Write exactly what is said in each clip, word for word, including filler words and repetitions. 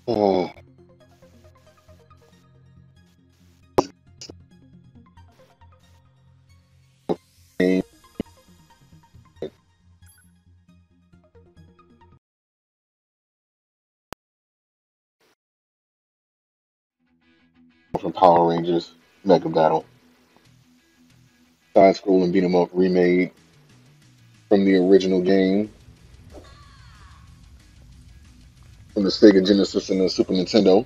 Oh, game from Power Rangers Mega Battle. Side scrolling beat 'em up remade from the original game from the Sega Genesis and the Super Nintendo.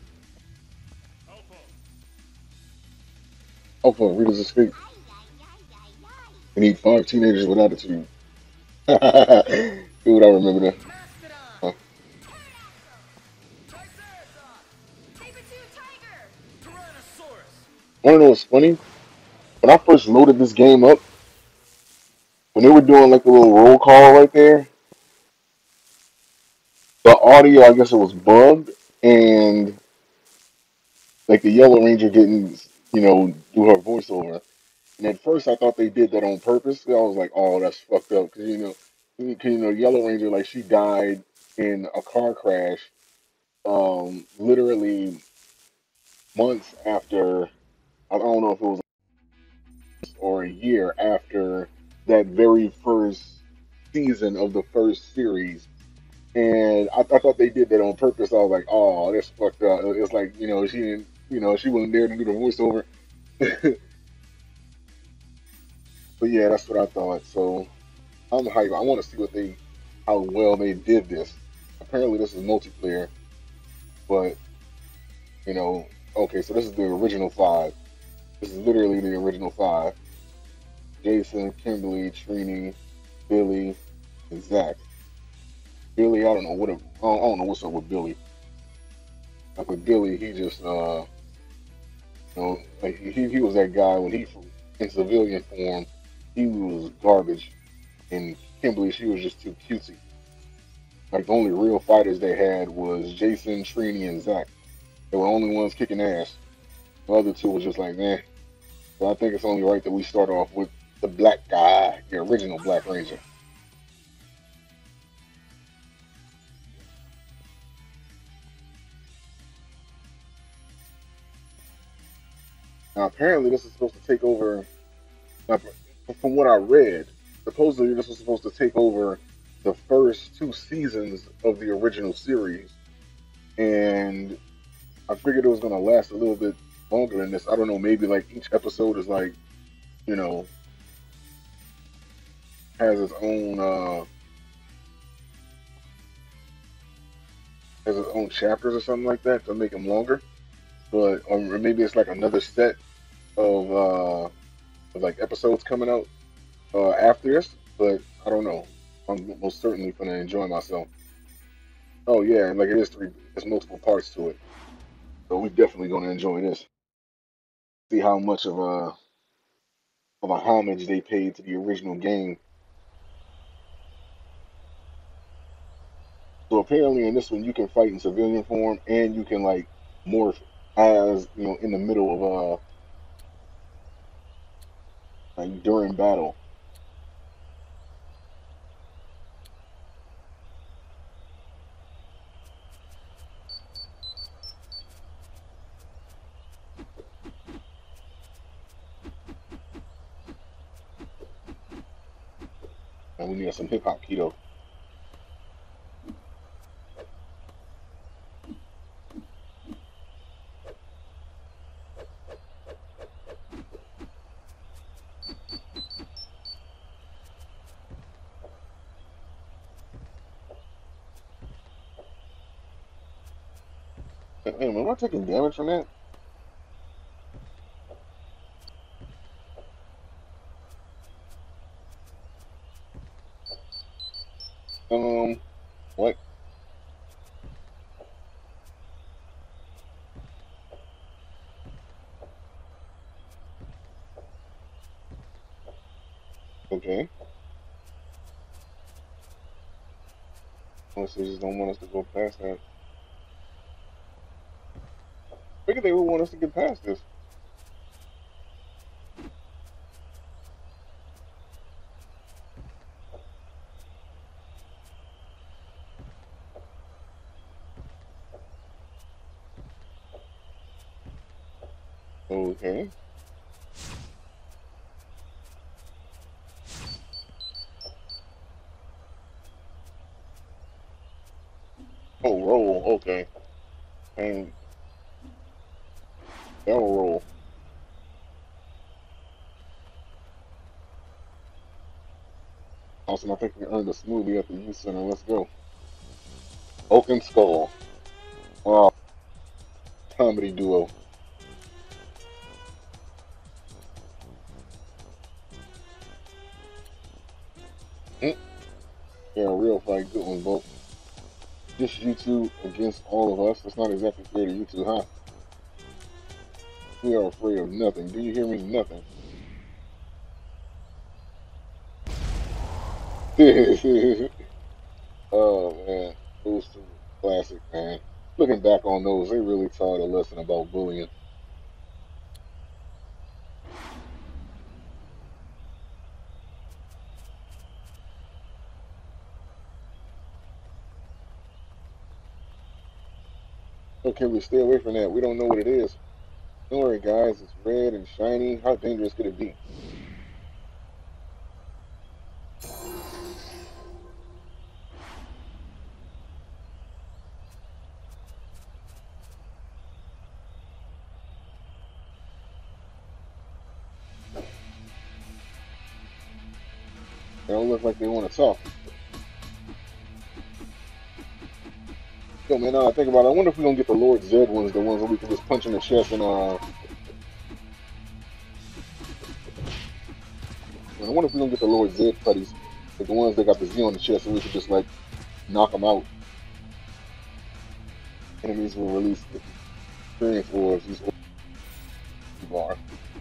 Alpha, Rita's Escape. We need five teenagers with attitude. Dude, I remember that. Huh. Wanna know what's funny? When I first loaded this game up, when they were doing like a little roll call right there, the audio, I guess it was bugged, and like the Yellow Ranger didn't, you know, do her voiceover. And at first, I thought they did that on purpose. I was like, "Oh, that's fucked up," because you know, because you know, Yellow Ranger, like she died in a car crash, um, literally months after. I don't know if it was or a year after that very first season of the first series. And I, I thought they did that on purpose. I was like, "Oh, that's fucked up." It's like you know, she didn't, you know, she wasn't there to do the voiceover. But yeah, that's what I thought. So I'm hyped. I want to see what they, how well they did this. Apparently, this is multiplayer, but you know, okay, so this is the original five. This is literally the original five: Jason, Kimberly, Trini, Billy, and Zach. Billy, I don't know what, I don't, I don't know what's up with Billy. Like with Billy, he just, uh, you know, like he he was that guy when he in civilian form, he was garbage, and Kimberly, she was just too cutesy. Like the only real fighters they had was Jason, Trini, and Zach. They were the only ones kicking ass. The other two was just like, man. So I think it's only right that we start off with the black guy, the original Black Ranger. Now apparently this is supposed to take over. Now, from what I read, supposedly this was supposed to take over the first two seasons of the original series, and I figured it was going to last a little bit longer than this. I don't know, maybe like each episode is like, you know, has its own uh has its own chapters or something like that to make them longer. But or maybe it's like another set of uh of like episodes coming out uh after this. But I don't know. I'm most certainly gonna enjoy myself. Oh yeah, and like it is three, there's multiple parts to it. So we definitely gonna enjoy this. See how much of a of a homage they paid to the original game. So apparently in this one you can fight in civilian form and you can like morph as you know in the middle of uh like during battle. And we need some hip hop keto. Hey, man, am I taking damage from that? Um, what? Okay. Unless they just don't want us to go past that. Figure they would want us to get past this. Okay. Oh, roll. Okay. And that'll roll. Awesome. I think we earned a smoothie at the youth center. Let's go. Oak and Skull. Wow. Comedy duo. Mm. Yeah, real fight. Good one, both. Just you two against all of us. It's not exactly fair to you two, huh? We are afraid of nothing. Do you hear me? Nothing. Oh man, those two classic, man. Looking back on those, they really taught a lesson about bullying. Okay, we stay away from that. We don't know what it is. Don't worry, guys. It's red and shiny. How dangerous could it be? They don't look like they want to talk. Yo, man, now I think about it. I wonder if we're gonna get the Lord Zed ones, the ones that we can just punch in the chest and uh. I wonder if we're gonna get the Lord Zed putties, like the ones that got the Z on the chest, and we could just like knock them out. Enemies will release the experience orbs. These orbs are.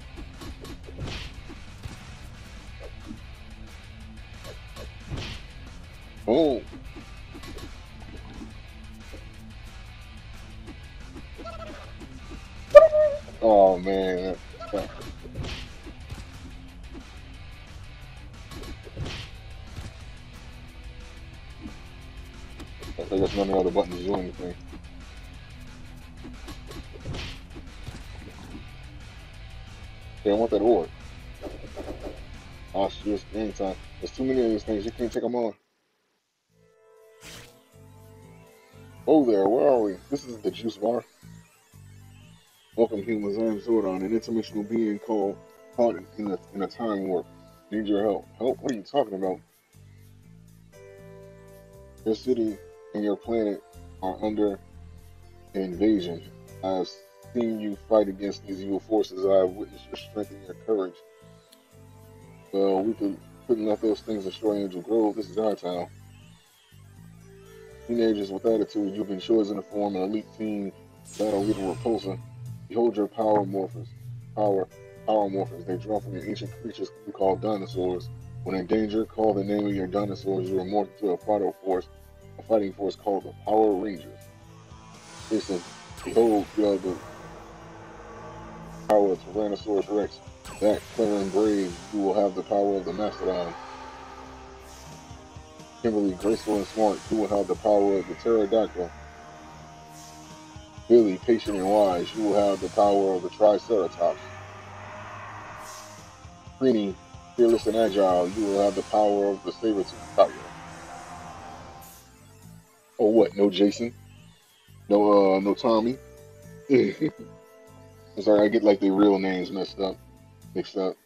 Oh. Oh man. I guess none of the other buttons do anything. Okay, I want that orb. Oh shit, game time. There's too many of these things, you can't take them on. Oh there, where are we? This is the juice bar. Welcome humans, I am Zordon, an interdimensional being called caught in a, in a time warp. Need your help. Help? What are you talking about? Your city and your planet are under invasion. I've seen you fight against these evil forces. I have witnessed your strength and your courage. Well, we could, couldn't let those things destroy Angel Grove. This is our town. Teenagers with attitude, you've been chosen to form an elite team battle leader Repulsa. Behold your power morphers. Power, power morphers. They draw from your ancient creatures we call dinosaurs. When in danger, call the name of your dinosaurs. You are morphed into a fighting force, a fighting force called the Power Rangers. Listen, behold, you have the power of Tyrannosaurus Rex. That clever and brave, you will have the power of the Mastodon. Kimberly, graceful and smart, you will have the power of the Pterodactyl. Billy, patient and wise, you will have the power of the Triceratops. Greenie, fearless and agile, you will have the power of the Saber-tooth tiger. Oh, what? No Jason? No, uh, no Tommy? I'm sorry, I get like their real names messed up, mixed up.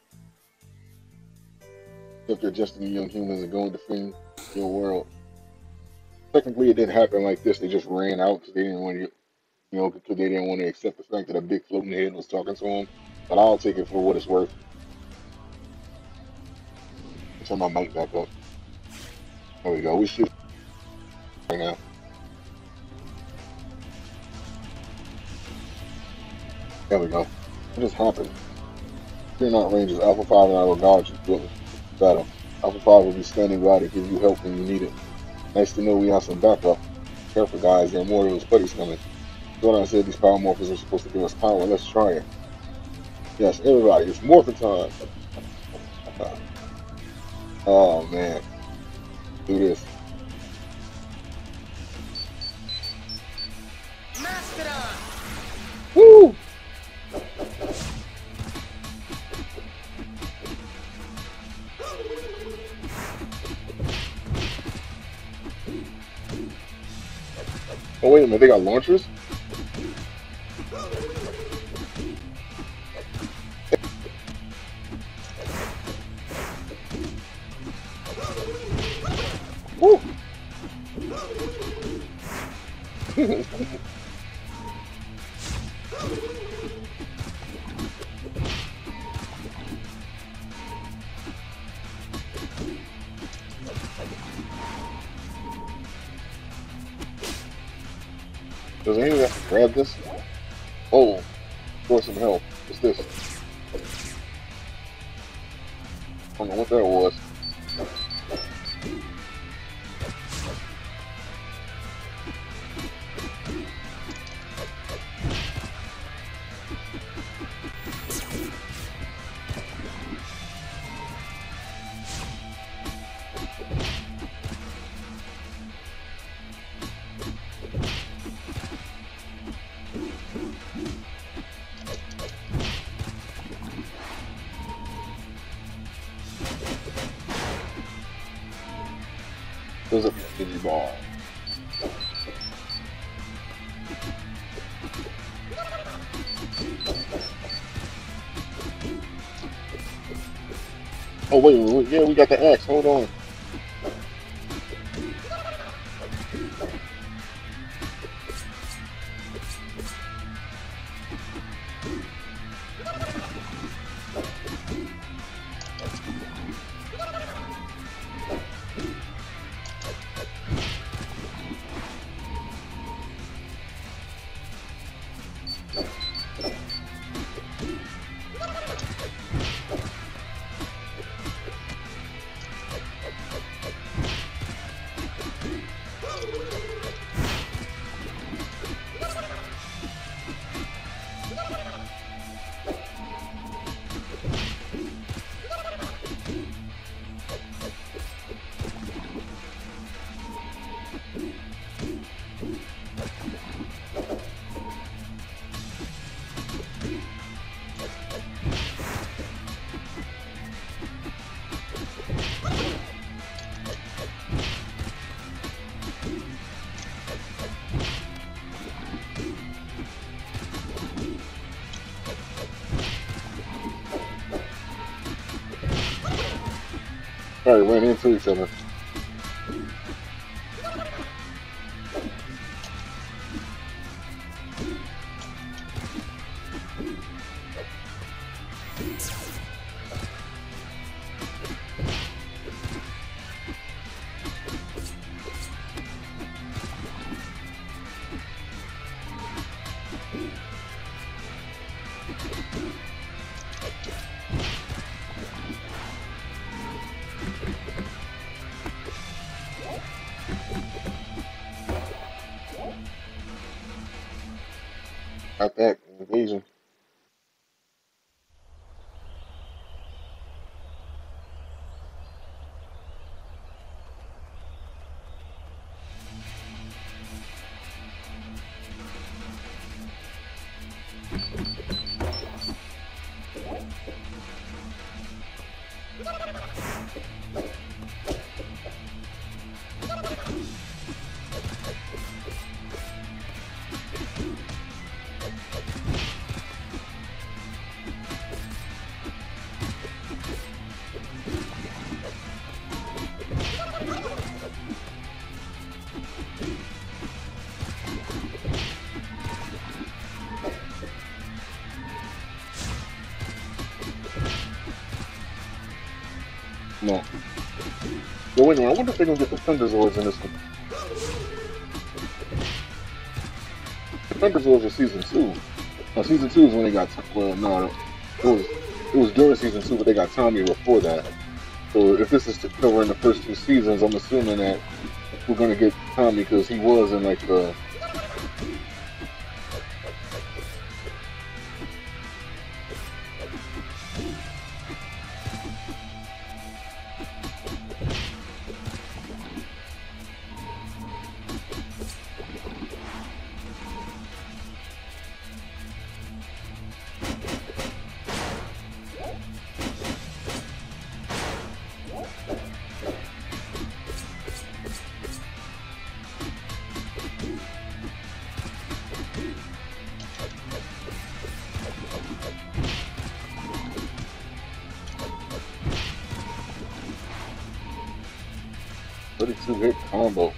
Except they're just young humans and going to defend your world. Technically, it didn't happen like this. They just ran out because they didn't want to, you know, because they didn't want to accept the fact that a big floating head was talking to them. But I'll take it for what it's worth. Turn my mic back up. There we go. We should right now. There we go. What just happened? Fear not, Rangers. Alpha five and I will guard you through the battle. Alpha five will be standing by to give you help when you need it. Nice to know we have some backup. Careful, guys. There are more of those buddies coming. Zordon said these power morphers are supposed to give us power. Let's try it. Yes, everybody. It's morphin' time. Oh, man. Do this. Mastodon! Woo! Oh wait a minute, they got launchers? Woo! Does anyone have to grab this? Oh, for some help. What's this? I don't know what that was. There's a Digiball. Oh wait, wait, yeah, we got the axe. Hold on. Alright, ran into each other. Got that invasion. No. Yo, wait a minute, I wonder if they're gonna get the Thunderzords in this one. The Thunderzords are season two. No, season two is when they got, well, no, it was, it was during season two, but they got Tommy before that. So if this is to cover in the first two seasons, I'm assuming that we're gonna get Tommy because he was in like the thirty-two hit combo.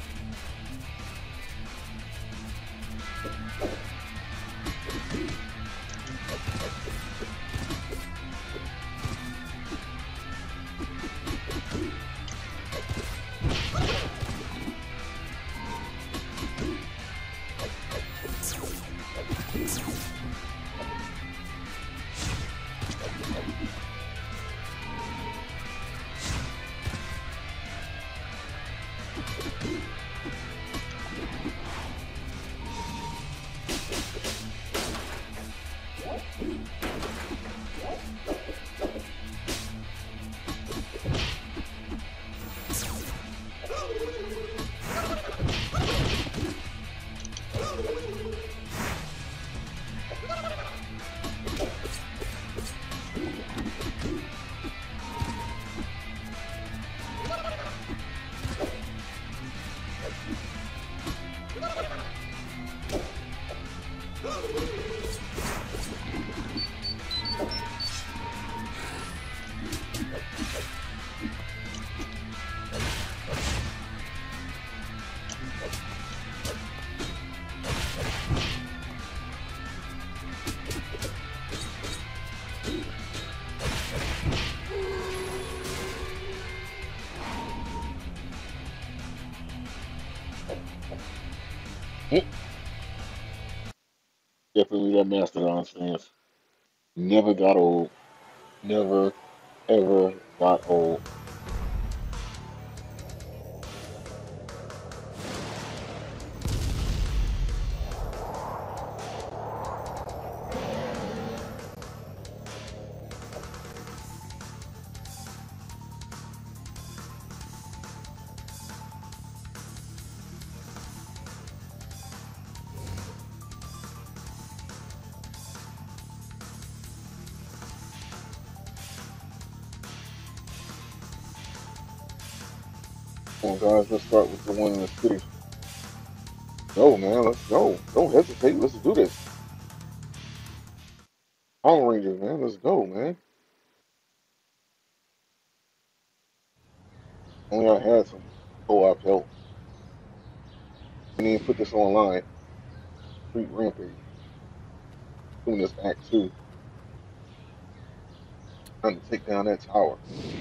Definitely that Mastodon stance. Never got old. Never, ever got old. Come on, guys, let's start with the one in the city. Go, man, let's go. Don't hesitate, let's do this. Power Rangers, man, let's go, man. Only I had some co-op help. And then put this online. Street Rampage. Doing this act two. Trying to take down that tower.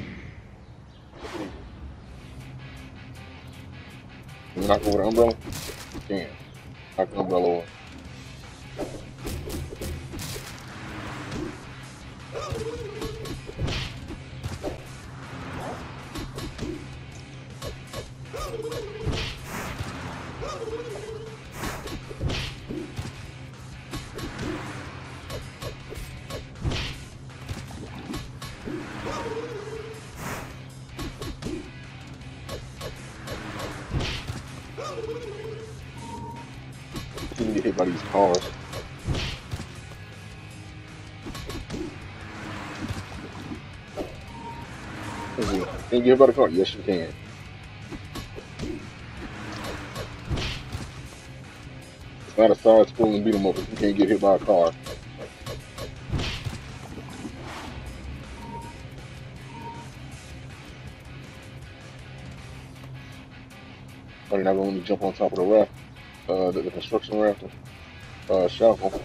Can you knock over the umbrella? You can. Knock the umbrella over. You get hit by these cars. Can you get hit by the car? Yes, you can. It's not a side scroll and beat 'em up if you can't get hit by a car. Are you not going to jump on top of the raft? Uh, the, the construction raft? Uh, shuffle.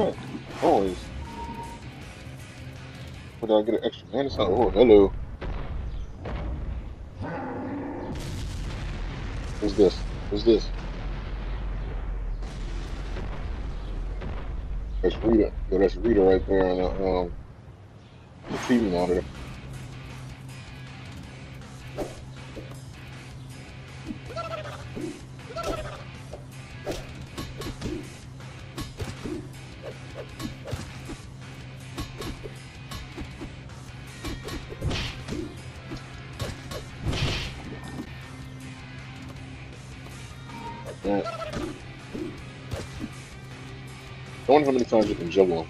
that noise? Or did I get an extra mana sign? Oh, hello. What's this? What's this? That's Rita. Yo, that's Rita right there on the, um, the T V monitor. Yeah. I wonder how many times you can juggle them.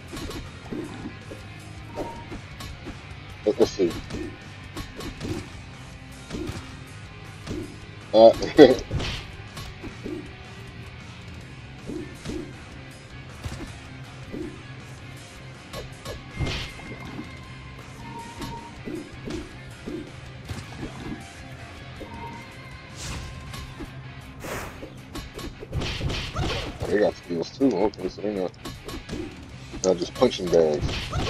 Let, let's see. Uh, they got skills too. Okay, so they're not, not just punching bags.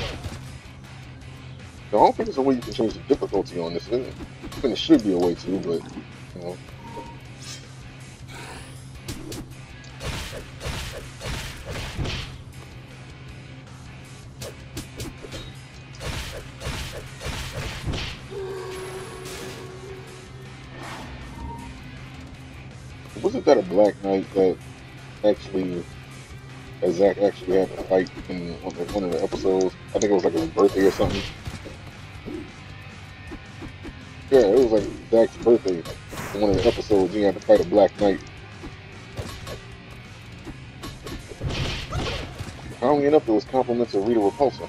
I don't think there's a way you can change the difficulty on this, is it? I mean, it should be a way to, but, you know. Wasn't that a Black Knight that actually, that Zack actually had to fight in one of the episodes? I think it was like his birthday or something. Yeah, it was like Zack's birthday. In one of the episodes, he had to fight a Black Knight. Funnily enough, it was compliments of Rita Repulsa.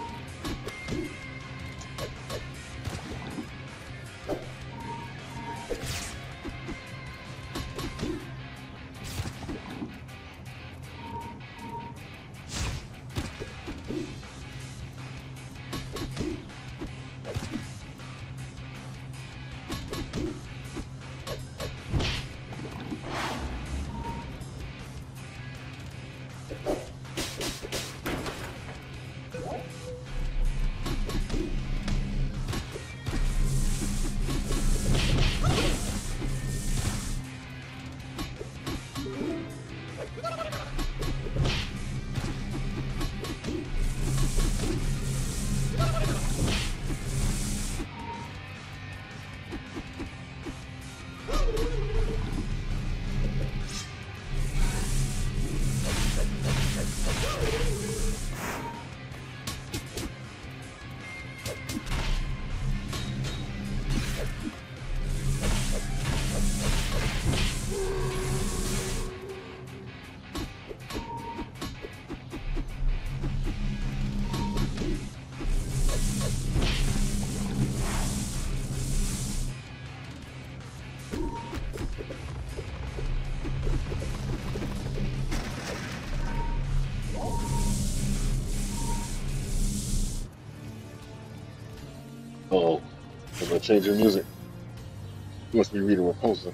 Oh, they're gonna change the music. Must be Rita Repulsa.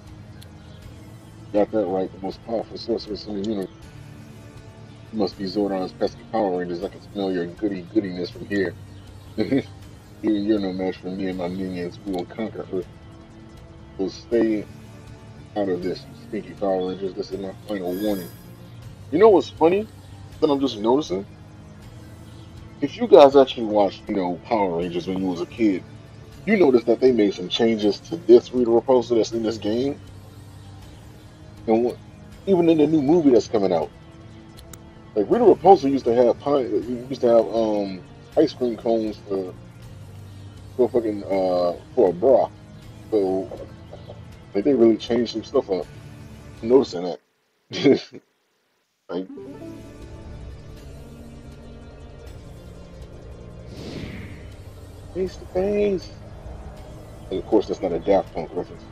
Got that right. The most powerful sorceress in the universe. Must be Zordon's pesky Power Rangers. I can smell your goody goodiness from here. you're, you're no match for me and my minions. We will conquer Earth. We'll stay out of this, you stinky Power Rangers. This is my final warning. You know what's funny that I'm just noticing? If you guys actually watched, you know, Power Rangers when you was a kid, you noticed that they made some changes to this Rita Repulsa that's in this game, and what, even in the new movie that's coming out. Like Rita Repulsa used to have pie, used to have um ice cream cones for for fucking uh for a bra. So like they really changed some stuff up. I'm noticing that. like, face to face. And of course, that's not a Daft Punk reference.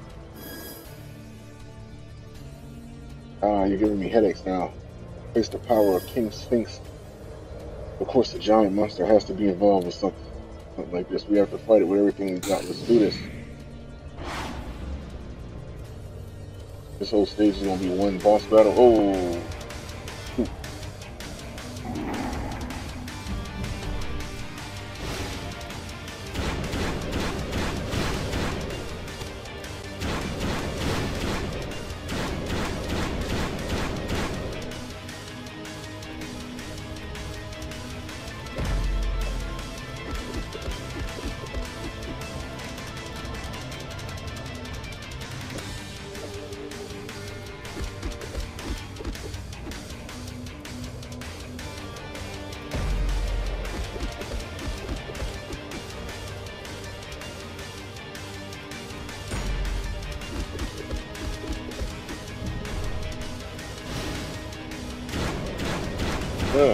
Ah, you're giving me headaches now. Face the power of King Sphinx. Of course, the giant monster has to be involved with something, something like this. We have to fight it with everything we got. Let's do this. This whole stage is gonna be one boss battle. Oh, Yeah.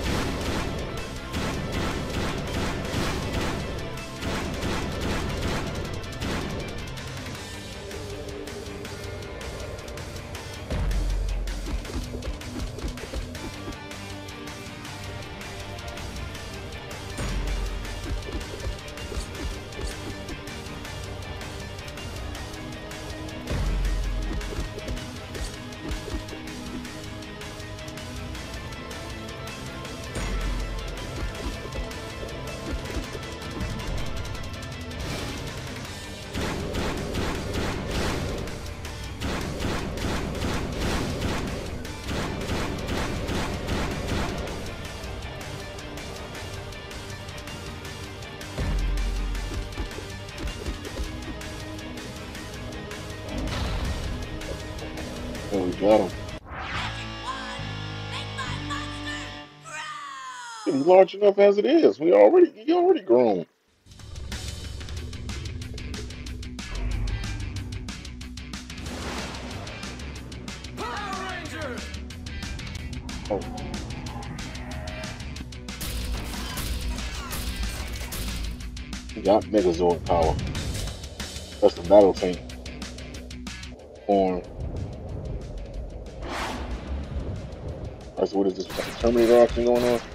Oh, we got him. He's large enough as it is. We already, he already grown. Power Rangers! Oh. He got Megazord power. That's the battle tank form. Alright, so what is this? Terminator action going on?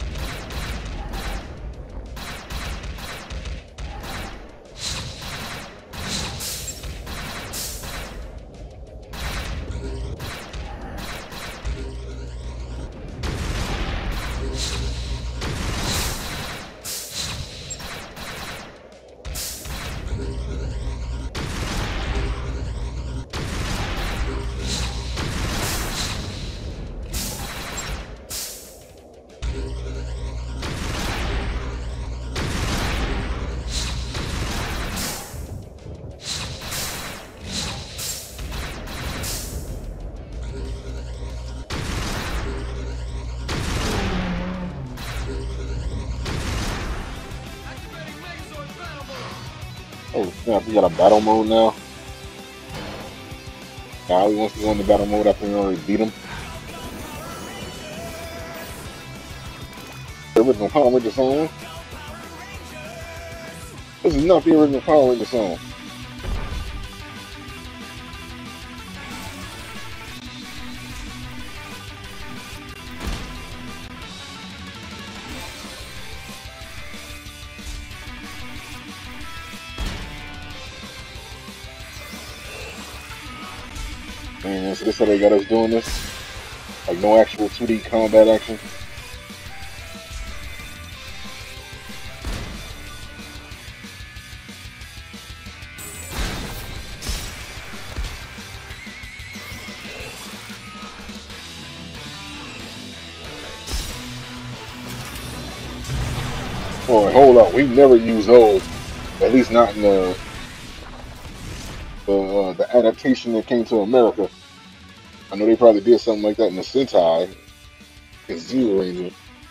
Oh snap, we got a battle mode now. Now he wants to go into battle mode after we already beat him. The original Power Ranger song. This is not the original Power Ranger song. Man, so this how they got us doing this? Like no actual two D combat action? Boy, hold up, we've never used those. At least not in the the, uh, the adaptation that came to America. I know they probably did something like that in the Sentai. It's Zero Ranger.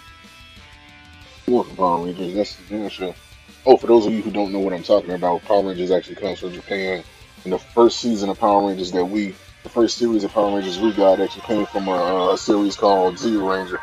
More Power Rangers, that's the damn show. Oh, for those of you who don't know what I'm talking about, Power Rangers actually comes from Japan. And the first season of Power Rangers that we, the first series of Power Rangers we got actually came from a, a series called Zero Ranger.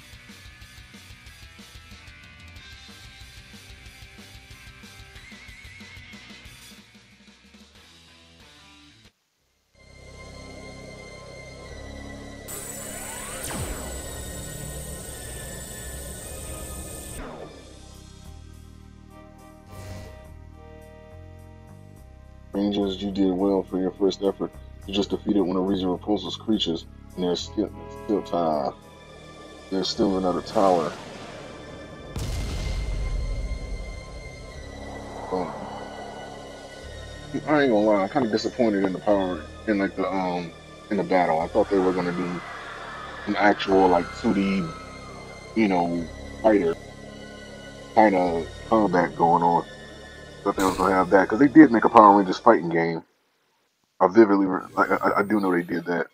Rangers, you did well for your first effort. You just defeated one of Region Repulsor's creatures, and there's still, still uh, there's still another tower. Um, I ain't gonna lie, I'm kind of disappointed in the power, in like the um, in the battle. I thought they were gonna do an actual like two D, you know, fighter kind of combat going on. Thought they was gonna have that because they did make a Power Rangers fighting game. I vividly, re- I, I, I do know they did that.